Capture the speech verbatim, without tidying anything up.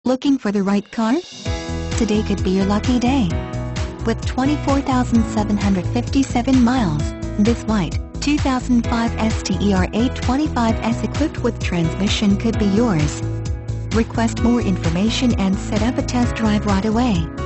Looking for the right car? Today could be your lucky day. With twenty-four thousand seven hundred fifty-seven miles, this white two thousand five S T E R A twenty-five S equipped with transmission could be yours. Request more information and set up a test drive right away.